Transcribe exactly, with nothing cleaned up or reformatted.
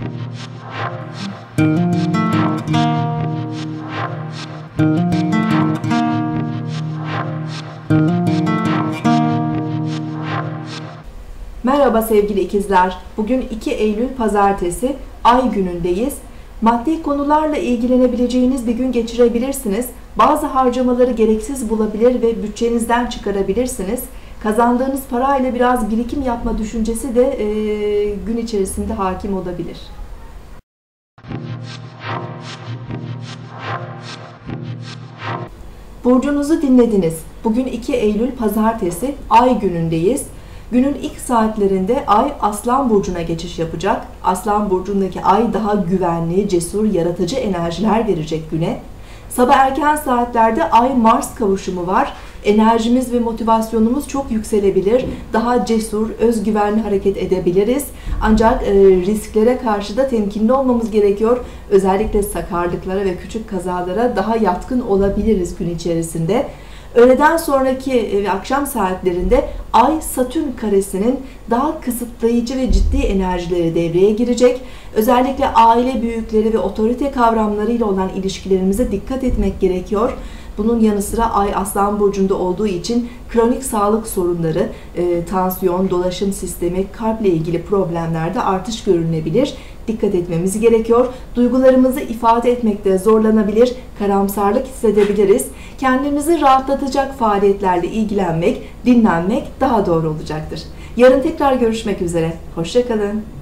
Merhaba sevgili ikizler. Bugün iki Eylül Pazartesi, Ay günündeyiz. Maddi konularla ilgilenebileceğiniz bir gün geçirebilirsiniz. Bazı harcamaları gereksiz bulabilir ve bütçenizden çıkarabilirsiniz. Kazandığınız parayla biraz birikim yapma düşüncesi de e, gün içerisinde hakim olabilir. Burcunuzu dinlediniz. Bugün iki Eylül Pazartesi, Ay günündeyiz. Günün ilk saatlerinde Ay Aslan Burcu'na geçiş yapacak. Aslan Burcu'ndaki Ay daha güvenli, cesur, yaratıcı enerjiler verecek güne. Sabah erken saatlerde Ay-Mars kavuşumu var. Enerjimiz ve motivasyonumuz çok yükselebilir. Daha cesur, özgüvenli hareket edebiliriz. Ancak e, risklere karşı da temkinli olmamız gerekiyor. Özellikle sakarlıklara ve küçük kazalara daha yatkın olabiliriz gün içerisinde. Öğleden sonraki ve akşam saatlerinde Ay-Satürn karesinin daha kısıtlayıcı ve ciddi enerjileri devreye girecek. Özellikle aile büyükleri ve otorite kavramlarıyla olan ilişkilerimize dikkat etmek gerekiyor. Bunun yanı sıra Ay Aslan Burcu'nda olduğu için kronik sağlık sorunları, e, tansiyon, dolaşım sistemi, kalple ilgili problemlerde artış görülebilir. Dikkat etmemiz gerekiyor. Duygularımızı ifade etmekte zorlanabilir, karamsarlık hissedebiliriz. Kendimizi rahatlatacak faaliyetlerle ilgilenmek, dinlenmek daha doğru olacaktır. Yarın tekrar görüşmek üzere. Hoşça kalın.